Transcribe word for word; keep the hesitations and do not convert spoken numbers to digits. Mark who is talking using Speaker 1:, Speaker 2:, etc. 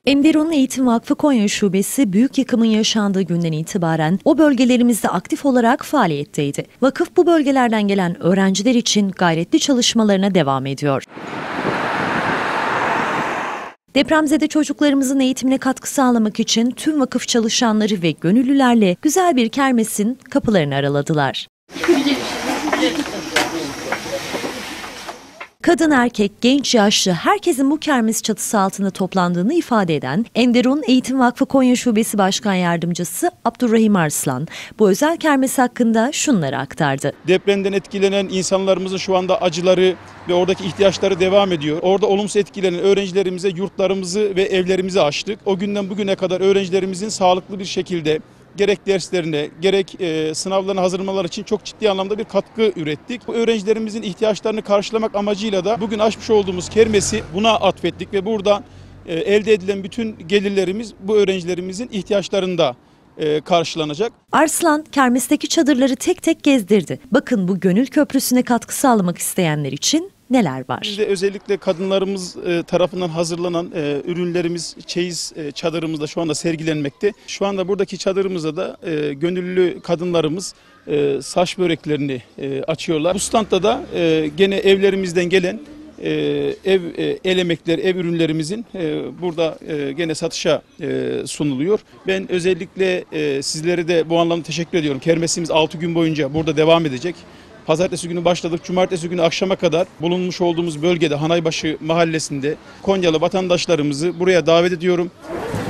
Speaker 1: Enderun Eğitim Vakfı Konya Şubesi büyük yıkımın yaşandığı günden itibaren o bölgelerimizde aktif olarak faaliyetteydi. Vakıf bu bölgelerden gelen öğrenciler için gayretli çalışmalarına devam ediyor. Depremzede çocuklarımızın eğitimine katkı sağlamak için tüm vakıf çalışanları ve gönüllülerle güzel bir kermesin kapılarını araladılar. Kadın, erkek, genç, yaşlı herkesin bu kermes çatısı altında toplandığını ifade eden Enderun Eğitim Vakfı Konya Şubesi Başkan Yardımcısı Abdurrahim Arslan bu özel kermes hakkında şunları aktardı.
Speaker 2: Depremden etkilenen insanlarımızın şu anda acıları ve oradaki ihtiyaçları devam ediyor. Orada olumsuz etkilenen öğrencilerimize yurtlarımızı ve evlerimizi açtık. O günden bugüne kadar öğrencilerimizin sağlıklı bir şekilde gerek derslerine, gerek e, sınavlarına hazırlamalar için çok ciddi anlamda bir katkı ürettik. Bu öğrencilerimizin ihtiyaçlarını karşılamak amacıyla da bugün açmış olduğumuz kermesi buna atfettik ve burada e, elde edilen bütün gelirlerimiz bu öğrencilerimizin ihtiyaçlarında e, karşılanacak.
Speaker 1: Arslan, kermesteki çadırları tek tek gezdirdi. Bakın bu gönül köprüsüne katkı sağlamak isteyenler için neler var?
Speaker 2: Bizde özellikle kadınlarımız tarafından hazırlanan ürünlerimiz, çeyiz çadırımızda şu anda sergilenmekte. Şu anda buradaki çadırımızda da gönüllü kadınlarımız saç böreklerini açıyorlar. Bu standta da gene evlerimizden gelen ev el emekleri, ev ürünlerimizin burada gene satışa sunuluyor. Ben özellikle sizlere de bu anlamda teşekkür ediyorum. Kermesimiz altı gün boyunca burada devam edecek. Pazartesi günü başladık, cumartesi günü akşama kadar bulunmuş olduğumuz bölgede Hanaybaşı mahallesinde Konyalı vatandaşlarımızı buraya davet ediyorum.